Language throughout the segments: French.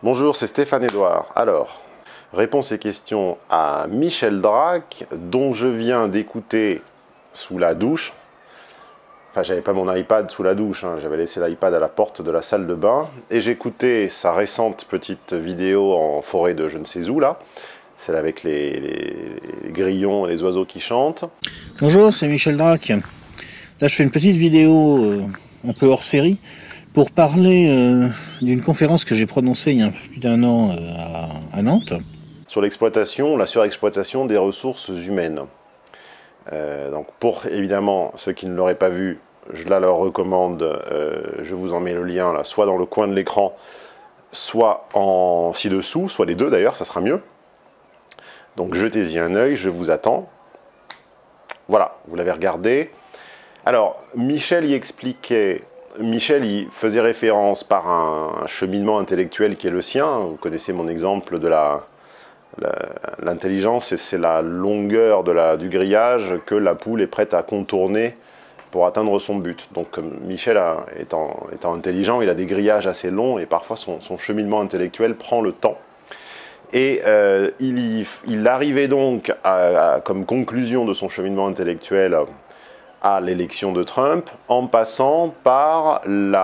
Bonjour, c'est Stéphane Edouard. Alors, réponse et questions à Michel Drac, dont je viens d'écouter sous la douche. Enfin, j'avais pas mon iPad sous la douche, hein. J'avais laissé l'iPad à la porte de la salle de bain. Et j'écoutais sa récente petite vidéo en forêt de je ne sais où, là. Celle avec les grillons et les oiseaux qui chantent. Bonjour, c'est Michel Drac. Là, je fais une petite vidéo un peu hors série pour parler d'une conférence que j'ai prononcée il y a plus d'un an à Nantes. Sur l'exploitation, la surexploitation des ressources humaines. Donc pour évidemment ceux qui ne l'auraient pas vu, je la leur recommande, je vous en mets le lien là, soit dans le coin de l'écran, soit en ci-dessous, soit les deux d'ailleurs, ça sera mieux. Donc jetez-y un œil, je vous attends. Voilà, vous l'avez regardé. Alors, Michel y expliquait, Michel y faisait référence par un cheminement intellectuel qui est le sien. Vous connaissez mon exemple de l'intelligence, c'est la longueur du grillage que la poule est prête à contourner pour atteindre son but. Donc Michel, étant intelligent, il a des grillages assez longs et parfois son cheminement intellectuel prend le temps. Et il arrivait donc, comme conclusion de son cheminement intellectuel, à l'élection de Trump, en passant par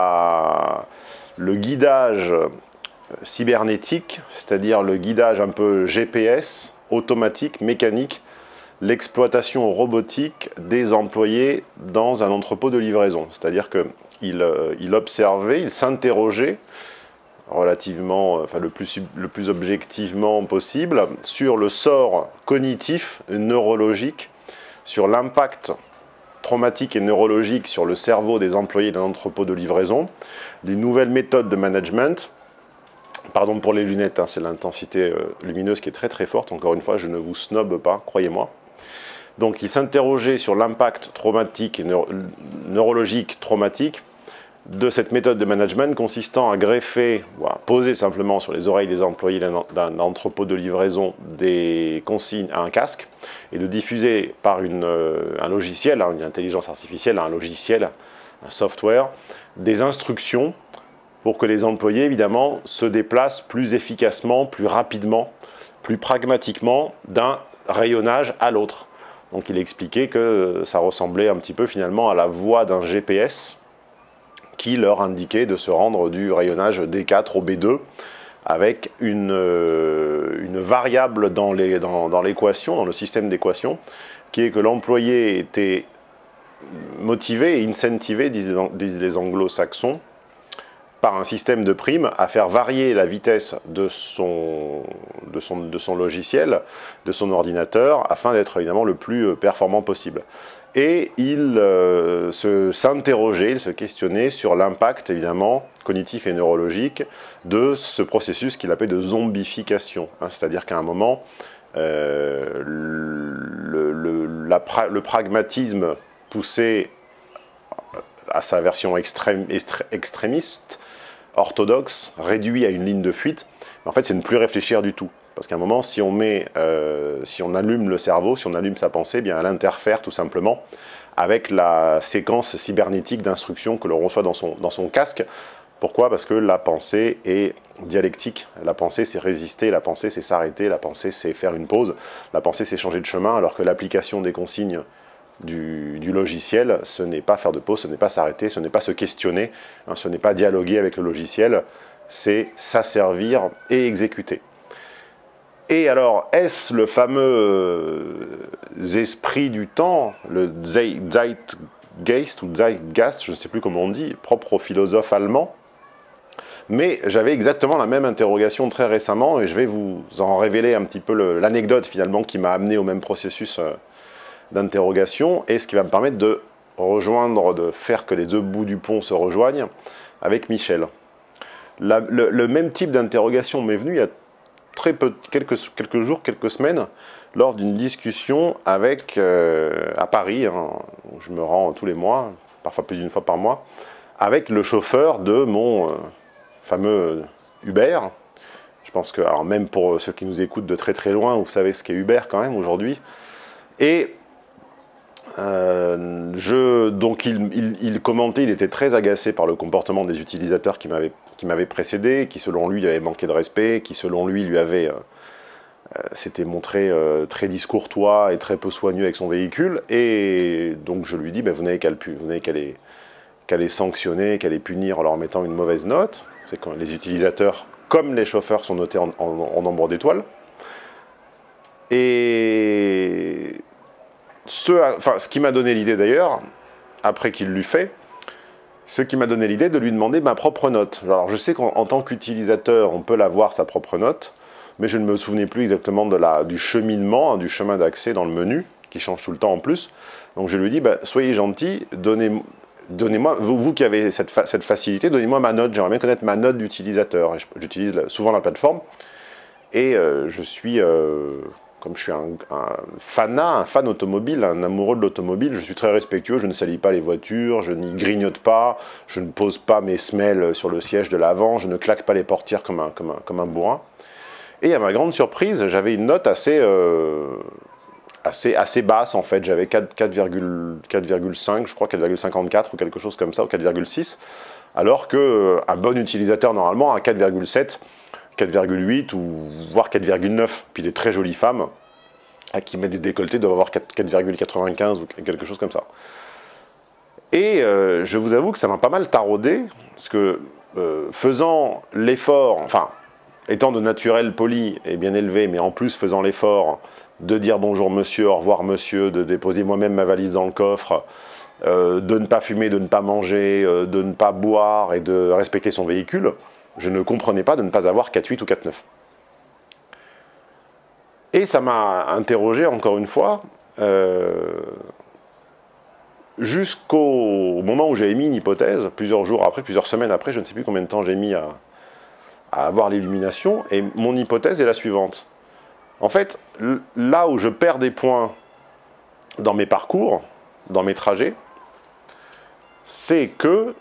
le guidage cybernétique, c'est-à-dire le guidage un peu GPS, automatique, mécanique, l'exploitation robotique des employés dans un entrepôt de livraison. C'est-à-dire qu'il observait, il s'interrogeait relativement, enfin le plus objectivement possible, sur le sort cognitif, neurologique, sur l'impact traumatique et neurologique sur le cerveau des employés d'un entrepôt de livraison, des nouvelles méthodes de management. Pardon pour les lunettes, hein, c'est l'intensité lumineuse qui est très très forte. Encore une fois, je ne vous snobe pas, croyez-moi. Donc il s'interrogeait sur l'impact traumatique et neurologique traumatique de cette méthode de management consistant à greffer, ou à poser simplement sur les oreilles des employés d'un entrepôt de livraison des consignes à un casque et de diffuser par un logiciel, une intelligence artificielle, un logiciel, un software, des instructions pour que les employés, évidemment, se déplacent plus efficacement, plus rapidement, plus pragmatiquement d'un rayonnage à l'autre. Donc il expliquait que ça ressemblait un petit peu finalement à la voie d'un GPS qui leur indiquait de se rendre du rayonnage D4 au B2 avec une variable dans l'équation, dans le système d'équation, qui est que l'employé était motivé et incentivé, disent les anglo-saxons, par un système de primes à faire varier la vitesse de son logiciel, de son ordinateur, afin d'être évidemment le plus performant possible. Et il s'interrogeait, il se questionnait sur l'impact évidemment cognitif et neurologique de ce processus qu'il appelait de zombification. Hein, c'est-à-dire qu'à un moment, le pragmatisme poussé à sa version extrémiste, orthodoxe, réduit à une ligne de fuite, en fait c'est ne plus réfléchir du tout. Parce qu'à un moment, si on allume le cerveau, si on allume sa pensée, eh bien elle interfère tout simplement avec la séquence cybernétique d'instructions que l'on reçoit dans son casque. Pourquoi? Parce que la pensée est dialectique. La pensée, c'est résister, la pensée, c'est s'arrêter, la pensée, c'est faire une pause, la pensée, c'est changer de chemin, alors que l'application des consignes du logiciel, ce n'est pas faire de pause, ce n'est pas s'arrêter, ce n'est pas se questionner, hein, ce n'est pas dialoguer avec le logiciel, c'est s'asservir et exécuter. Et alors, est-ce le fameux esprit du temps, le Zeitgeist ou Zeitgeist, je ne sais plus comment on dit, propre au philosophe allemand? Mais j'avais exactement la même interrogation très récemment et je vais vous en révéler un petit peu l'anecdote finalement qui m'a amené au même processus d'interrogation et ce qui va me permettre de faire que les deux bouts du pont se rejoignent avec Michel. Le même type d'interrogation m'est venu il y a très peu, quelques jours, quelques semaines, lors d'une discussion avec, à Paris, hein, où je me rends tous les mois, parfois plus d'une fois par mois, avec le chauffeur de mon fameux Uber. Je pense que, alors même pour ceux qui nous écoutent de très très loin, vous savez ce qu'est Uber quand même aujourd'hui. Et donc il commentait, il était très agacé par le comportement des utilisateurs qui qui m'avait précédé, qui selon lui avait manqué de respect, qui selon lui avait s'était montré très discourtois et très peu soigneux avec son véhicule. Et donc je lui dis, vous n'avez qu'à les sanctionner, qu'à les punir en leur mettant une mauvaise note. C'est quand les utilisateurs, comme les chauffeurs, sont notés en nombre d'étoiles. Et ce qui m'a donné l'idée d'ailleurs, après qu'il l'eût fait, ce qui m'a donné l'idée de lui demander ma propre note. Alors je sais qu'en tant qu'utilisateur, on peut l'avoir sa propre note, mais je ne me souvenais plus exactement du cheminement, du chemin d'accès dans le menu, qui change tout le temps en plus. Donc je lui dis, soyez gentil, donnez-moi, vous qui avez cette facilité, donnez-moi ma note, j'aimerais bien connaître ma note d'utilisateur. J'utilise souvent la plateforme, et je suis... comme je suis un fan automobile, un amoureux de l'automobile, je suis très respectueux, je ne salis pas les voitures, je n'y grignote pas, je ne pose pas mes semelles sur le siège de l'avant, je ne claque pas les portières comme un bourrin. Et à ma grande surprise, j'avais une note assez basse en fait, j'avais 4,5, je crois 4,54 ou quelque chose comme ça, ou 4,6, alors qu'un bon utilisateur normalement a 4,7, 4,8 ou voire 4,9. Puis des très jolies femmes qui mettent des décolletés doivent avoir 4,95 ou quelque chose comme ça. Et je vous avoue que ça m'a pas mal taraudé, parce que faisant l'effort, enfin, étant de naturel poli et bien élevé, mais en plus faisant l'effort de dire bonjour monsieur, au revoir monsieur, de déposer moi-même ma valise dans le coffre, de ne pas fumer, de ne pas manger, de ne pas boire et de respecter son véhicule, je ne comprenais pas de ne pas avoir 4,8 ou 4,9. Et ça m'a interrogé encore une fois, jusqu'au moment où j'ai émis une hypothèse, plusieurs jours après, plusieurs semaines après, je ne sais plus combien de temps j'ai mis à avoir l'illumination, et mon hypothèse est la suivante. En fait, là où je perds des points dans mes parcours, dans mes trajets, c'est que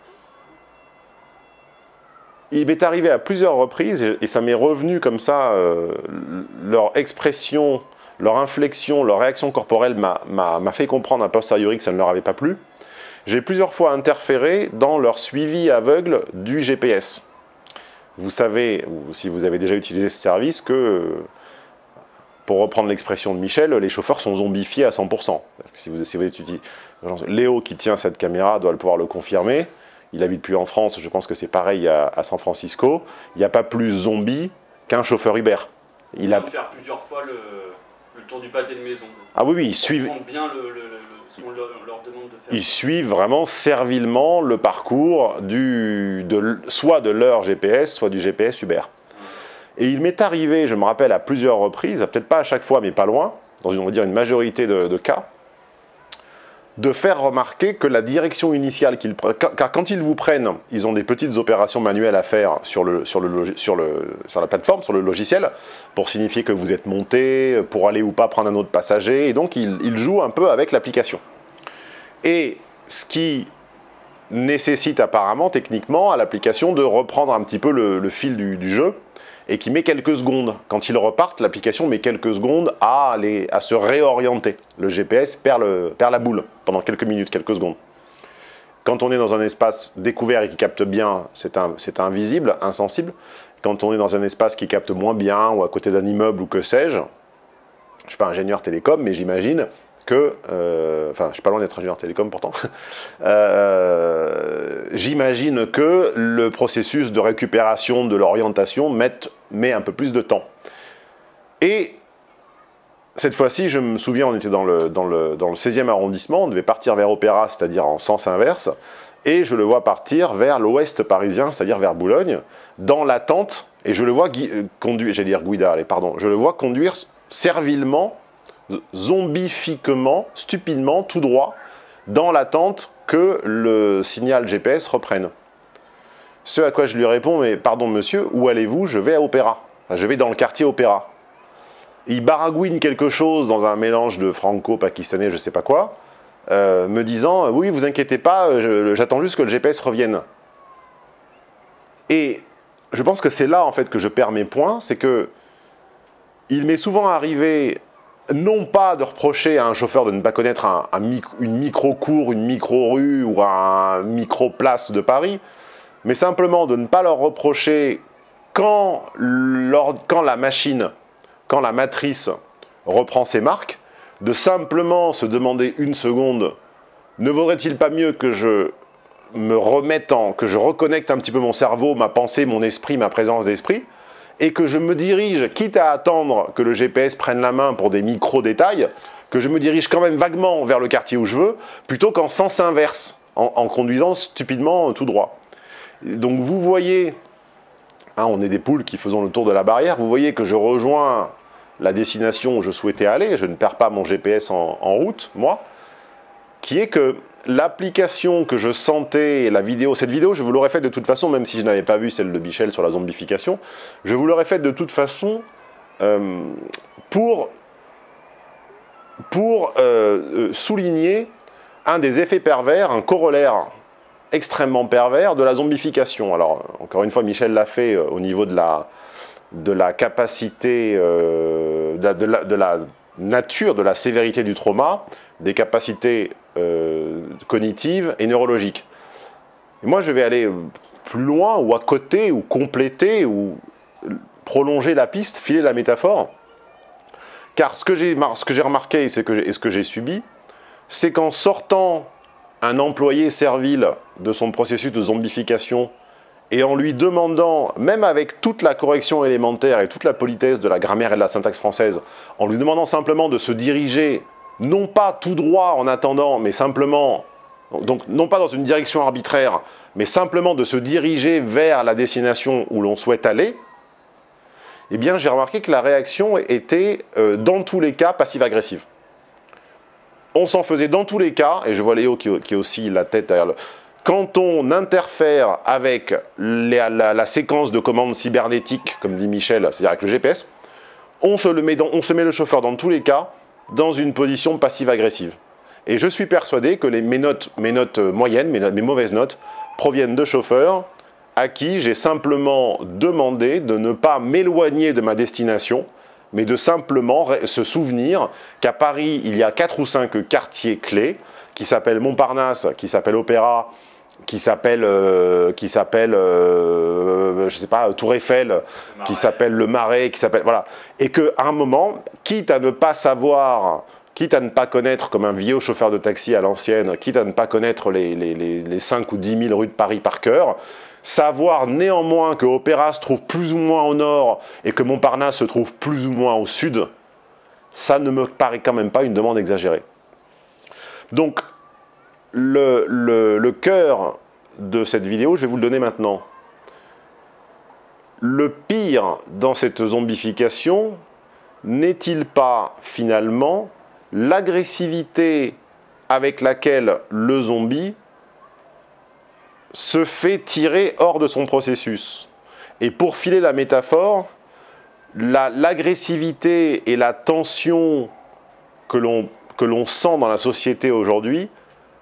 il m'est arrivé à plusieurs reprises, et ça m'est revenu comme ça, leur expression, leur inflexion, leur réaction corporelle m'a fait comprendre a posteriori que ça ne leur avait pas plu. J'ai plusieurs fois interféré dans leur suivi aveugle du GPS. Vous savez, ou si vous avez déjà utilisé ce service, que, pour reprendre l'expression de Michel, les chauffeurs sont zombifiés à 100%. Si vous utilisez, Léo qui tient cette caméra doit pouvoir le confirmer. Il habite plus en France, je pense que c'est pareil à San Francisco. Il n'y a pas plus zombie qu'un chauffeur Uber. Il a faire plusieurs fois le tour du pâté de maison. Ah oui, ils suivent bien ce qu'on leur demande de faire. Ils suivent vraiment servilement le parcours soit de leur GPS, soit du GPS Uber. Et il m'est arrivé, je me rappelle à plusieurs reprises, peut-être pas à chaque fois, mais pas loin, dans on va dire une majorité de cas, de faire remarquer que la direction initiale qu'ils prennent, car quand ils vous prennent, ils ont des petites opérations manuelles à faire sur la plateforme, sur le logiciel, pour signifier que vous êtes monté, pour aller ou pas prendre un autre passager, et donc ils jouent un peu avec l'application. Et ce qui nécessite apparemment, techniquement, à l'application de reprendre un petit peu le fil du jeu, et qui met quelques secondes. Quand ils repartent, l'application met quelques secondes à se réorienter. Le GPS perd la boule pendant quelques minutes, quelques secondes. Quand on est dans un espace découvert et qui capte bien, c'est invisible, insensible. Quand on est dans un espace qui capte moins bien, ou à côté d'un immeuble, ou que sais-je, je ne suis pas ingénieur télécom, mais j'imagine que, enfin, je suis pas loin d'être ingénieur télécom pourtant, j'imagine que le processus de récupération de l'orientation met un peu plus de temps. Et cette fois-ci, je me souviens, on était dans le 16e arrondissement, on devait partir vers Opéra, c'est-à-dire en sens inverse, et je le vois partir vers l'ouest parisien, c'est-à-dire vers Boulogne, dans l'attente, et je le vois conduire, j'allais dire guidare, pardon, je le vois conduire servilement, zombifiquement, stupidement, tout droit, dans l'attente que le signal GPS reprenne. Ce à quoi je lui réponds, mais pardon monsieur, où allez-vous? Je vais à Opéra. Enfin, je vais dans le quartier Opéra. Il baragouine quelque chose dans un mélange de franco-pakistanais, je sais pas quoi, me disant, oui, vous inquiétez pas, j'attends juste que le GPS revienne. Et je pense que c'est là, en fait, que je perds mes points, c'est que il m'est souvent arrivé, non pas de reprocher à un chauffeur de ne pas connaître une micro-cour, une micro-rue ou un micro-place de Paris, mais simplement de ne pas leur reprocher quand la machine, quand la matrice reprend ses marques, de simplement se demander une seconde, ne vaudrait-il pas mieux que je me remette que je reconnecte un petit peu mon cerveau, ma pensée, mon esprit, ma présence d'esprit, et que je me dirige, quitte à attendre que le GPS prenne la main pour des micro-détails, que je me dirige quand même vaguement vers le quartier où je veux, plutôt qu'en sens inverse, en conduisant stupidement tout droit. Donc vous voyez, hein, on est des poules qui faisons le tour de la barrière, vous voyez que je rejoins la destination où je souhaitais aller, je ne perds pas mon GPS en route, moi, qui est que l'application que je sentais, la vidéo, cette vidéo, je vous l'aurais faite de toute façon, même si je n'avais pas vu celle de Michel sur la zombification, je vous l'aurais faite de toute façon pour souligner un des effets pervers, un corollaire extrêmement pervers de la zombification. Alors, encore une fois, Michel l'a fait au niveau de la capacité, de la nature, de la sévérité du trauma, des capacités cognitives et neurologiques. Et moi, je vais aller plus loin, ou à côté, ou compléter, ou prolonger la piste, filer la métaphore. Car ce que j'ai remarqué et ce que j'ai subi, c'est qu'en sortant un employé servile de son processus de zombification et en lui demandant, même avec toute la correction élémentaire et toute la politesse de la grammaire et de la syntaxe française, en lui demandant simplement de se diriger, non pas tout droit en attendant, mais simplement, donc non pas dans une direction arbitraire, mais simplement de se diriger vers la destination où l'on souhaite aller, eh bien j'ai remarqué que la réaction était, dans tous les cas, passive-agressive. On s'en faisait dans tous les cas, et je vois Léo qui aussi la tête derrière le... Quand on interfère avec la séquence de commandes cybernétiques, comme dit Michel, c'est-à-dire avec le GPS, on se met le chauffeur dans tous les cas dans une position passive-agressive. Et je suis persuadé que mes notes moyennes, mes mauvaises notes, proviennent de chauffeurs à qui j'ai simplement demandé de ne pas m'éloigner de ma destination, mais de simplement se souvenir qu'à Paris, il y a 4 ou 5 quartiers clés, qui s'appellent Montparnasse, qui s'appellent Opéra, qui s'appelle, je sais pas, Tour Eiffel, qui s'appelle Le Marais, qui s'appelle, voilà. Et qu'à un moment, quitte à ne pas savoir, quitte à ne pas connaître, comme un vieux chauffeur de taxi à l'ancienne, quitte à ne pas connaître les 5 ou 10 000 rues de Paris par cœur, savoir néanmoins que Opéra se trouve plus ou moins au nord et que Montparnasse se trouve plus ou moins au sud, ça ne me paraît quand même pas une demande exagérée. Donc, le cœur de cette vidéo, je vais vous le donner maintenant. Le pire dans cette zombification n'est-il pas finalement l'agressivité avec laquelle le zombie se fait tirer hors de son processus? Et pour filer la métaphore, l'agressivité et la tension que l'on sent dans la société aujourd'hui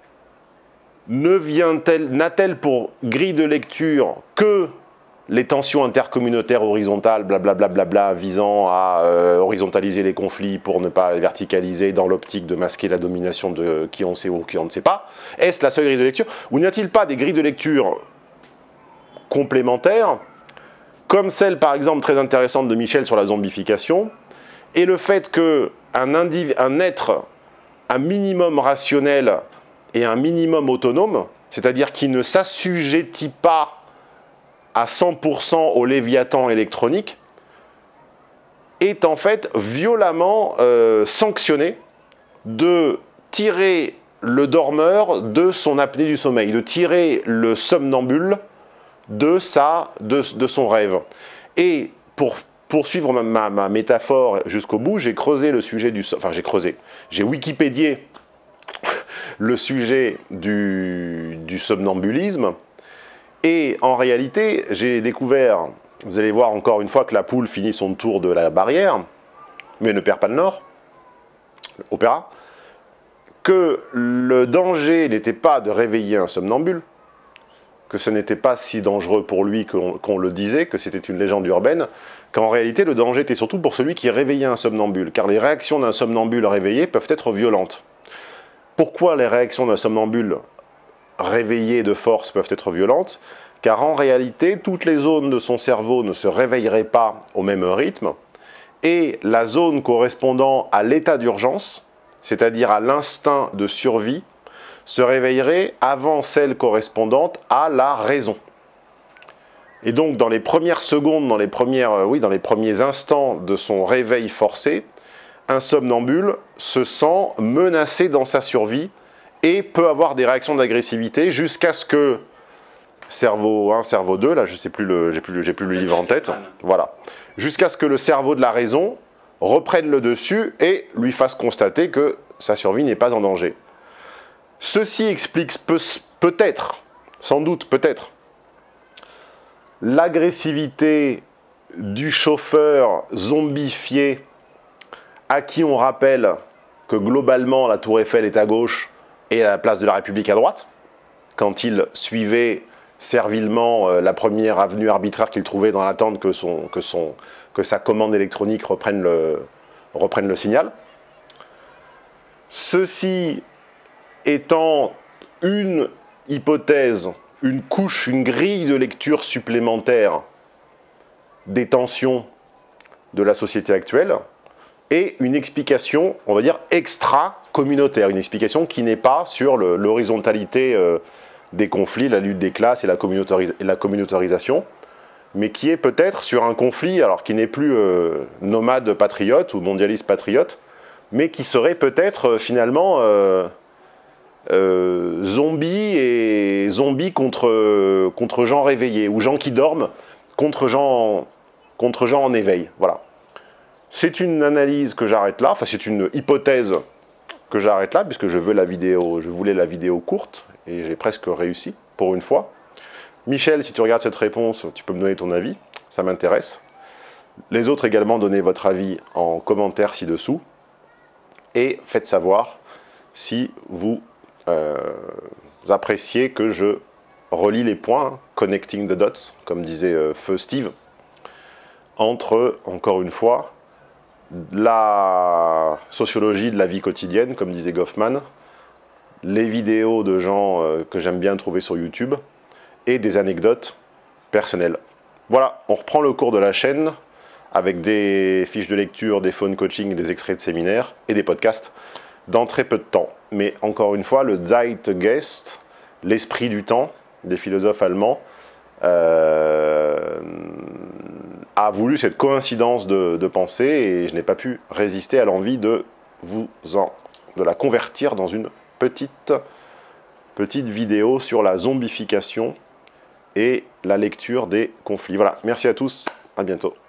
n'a-t-elle pour grille de lecture que les tensions intercommunautaires horizontales, blablabla, visant à horizontaliser les conflits pour ne pas les verticaliser dans l'optique de masquer la domination de qui on sait ou qui on ne sait pas? Est-ce la seule grille de lecture? Ou n'y a-t-il pas des grilles de lecture complémentaires, comme celle par exemple très intéressante de Michel sur la zombification, et le fait qu'un être un minimum rationnel et un minimum autonome, c'est-à-dire qui ne s'assujettit pas à 100% au léviathan électronique, est en fait violemment sanctionné de tirer le dormeur de son apnée du sommeil, de tirer le somnambule de son rêve. Et pour poursuivre ma métaphore jusqu'au bout, j'ai creusé le sujet j'ai wikipédié le sujet du somnambulisme, et en réalité, j'ai découvert, vous allez voir encore une fois que la poule finit son tour de la barrière, mais ne perd pas le nord, Opéra, que le danger n'était pas de réveiller un somnambule, que ce n'était pas si dangereux pour lui qu'on le disait, que c'était une légende urbaine, qu'en réalité le danger était surtout pour celui qui réveillait un somnambule, car les réactions d'un somnambule réveillé peuvent être violentes. Pourquoi les réactions d'un somnambule réveillé de force peuvent être violentes? car en réalité, toutes les zones de son cerveau ne se réveilleraient pas au même rythme, et la zone correspondant à l'état d'urgence, c'est-à-dire à l'instinct de survie, se réveillerait avant celle correspondante à la raison. Et donc, dans les premières secondes, dans les premiers instants de son réveil forcé, un somnambule se sent menacé dans sa survie et peut avoir des réactions d'agressivité jusqu'à ce que cerveau 1, cerveau 2, là je sais plus j'ai plus le livre en tête, voilà, jusqu'à ce que le cerveau de la raison reprenne le dessus et lui fasse constater que sa survie n'est pas en danger. Ceci explique peut-être, sans doute peut-être, l'agressivité du chauffeur zombifié à qui on rappelle que globalement la tour Eiffel est à gauche et la place de la République à droite, quand il suivait servilement la première avenue arbitraire qu'il trouvait dans l'attente que sa commande électronique reprenne le signal. Ceci étant une hypothèse, une couche, une grille de lecture supplémentaire des tensions de la société actuelle, et une explication, on va dire, extra-communautaire, une explication qui n'est pas sur l'horizontalité des conflits, la lutte des classes et la communautarisation, mais qui est peut-être sur un conflit, alors qui n'est plus nomade patriote ou mondialiste patriote, mais qui serait peut-être finalement zombies contre gens réveillés, ou gens qui dorment contre gens en éveil. Voilà. C'est une analyse que j'arrête là, enfin c'est une hypothèse que j'arrête là, puisque je voulais la vidéo courte, et j'ai presque réussi, pour une fois. Michel, si tu regardes cette réponse, tu peux me donner ton avis, ça m'intéresse. Les autres également, donnez votre avis en commentaire ci-dessous, et faites savoir si vous appréciez que je relie les points, connecting the dots, comme disait Feu Steve, entre, encore une fois, la sociologie de la vie quotidienne, comme disait Goffman, les vidéos de gens que j'aime bien trouver sur YouTube, et des anecdotes personnelles. Voilà, on reprend le cours de la chaîne, avec des fiches de lecture, des phone coaching, des extraits de séminaires, et des podcasts, dans très peu de temps. Mais encore une fois, le Zeitgeist, l'esprit du temps, des philosophes allemands, a voulu cette coïncidence de pensée, et je n'ai pas pu résister à l'envie de la convertir dans une petite vidéo sur la zombification et la lecture des conflits. Voilà, merci à tous, à bientôt.